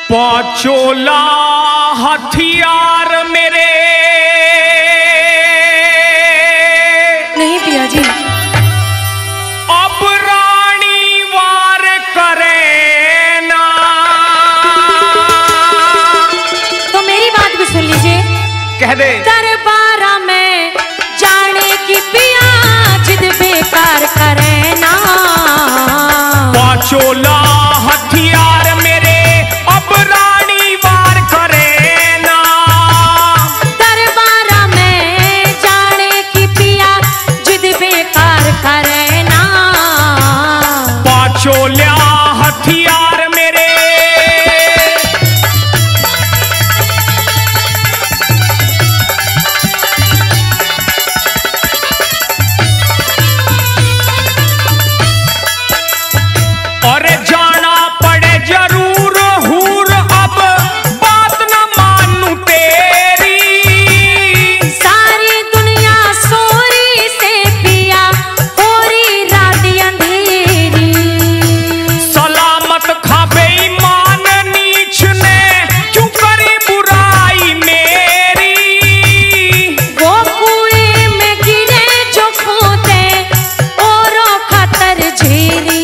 पांचोला हथियार मेरे नहीं पिया जी, अब रानी वार करे ना। तो मेरी बात भी सुन लीजिए। कह दे। दरबारा में जाने की पिया जिद बेकार करे ना। पांचोला हथियार मेरे अब रानी वार करे ना। दरबारा में जाने की पिया जिद बेकार करे ना। पांचोला हथियार मेरे और जाना पड़े जरूर हूर, अब बात न मानू तेरी। सारी दुनिया सोरी से पिया होरी रात अंधेरी। सलामत खाबे ईमान नीच ने क्यों करी बुराई मेरी। वो कुएं में गिरे जो खोते और खतर झेरी।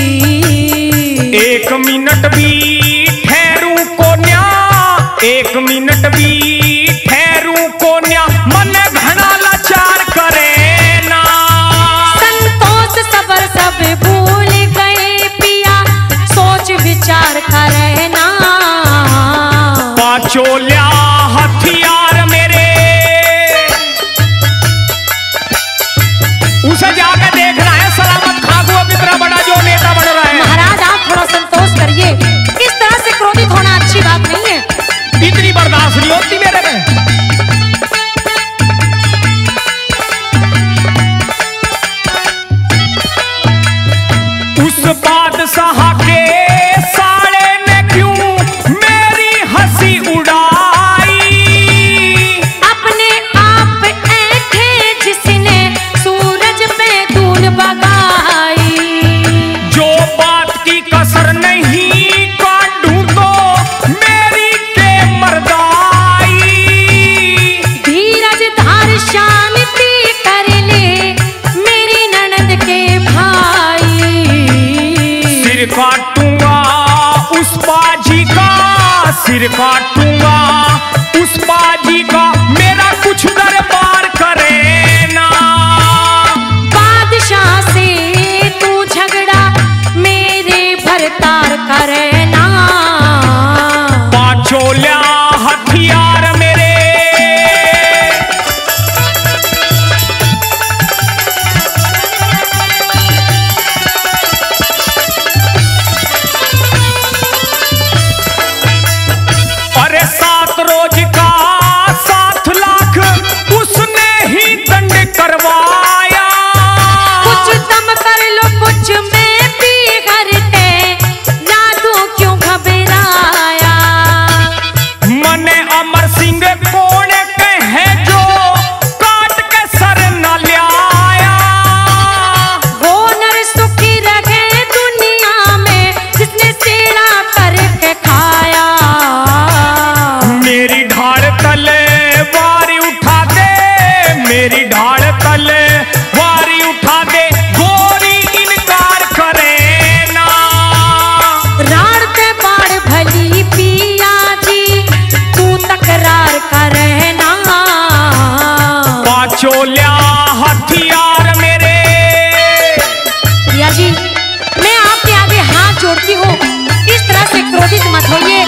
एक मिनट भी ठहरू को न्या, एक मिनट भी ठहरू को न्या, मन घना लाचार करे ना। संतोष सबर सब भूल गए पिया सोच विचार करे ना। पांचोला हथियार मेरे उसे जाकर देखना है सलामत खागुआ कितना बड़ा जो नेता बन रहा है। महाराज आप थोड़ा संतोष करिए, इस तरह से क्रोधित होना अच्छी बात नहीं है। इतनी बर्दाश्त नहीं होती मेरे में। उस बादशाह के साले ने क्यों मेरी हंसी उड़ाई। अपने आप ऐठे जिसने सूरज पे धूल बगाई। जो बात की कसर नहीं काटूं तो मेरी के मर्दाई। धीरज धार शांति कर ले मेरी ननद के भाई। सिर काटूंगा उस बाजी का, सिर काटूंगा उस बाजी का, मेरा कुछ दरबार करे ना। बादशाह से तू झगड़ा मेरे भरतार करे ना। पांचोला हथियार मेरे अरे 7 रोज का 7 लाख उसने ही दंड करवाया। कुछ दम कर लो कुछ में भी करते लादू क्यों घबराया। मने अमर सिंह कौन कहे जो काट के सर न लिया। वो नर सुखी रहे दुनिया में जिसने सेड़ा करके खाया। मेरी ढाल तले वारी उठा दे, मेरी ढाल तले वारी उठा दे, गोरी इनकार करे ना। राण पे बाढ़ भली पिया जी तू तकरार करे ना। पांचोला हथियार मेरे पिया जी मैं आपके आगे हाथ जोड़ती हूँ, इस तरह से क्रोधित मत होइए।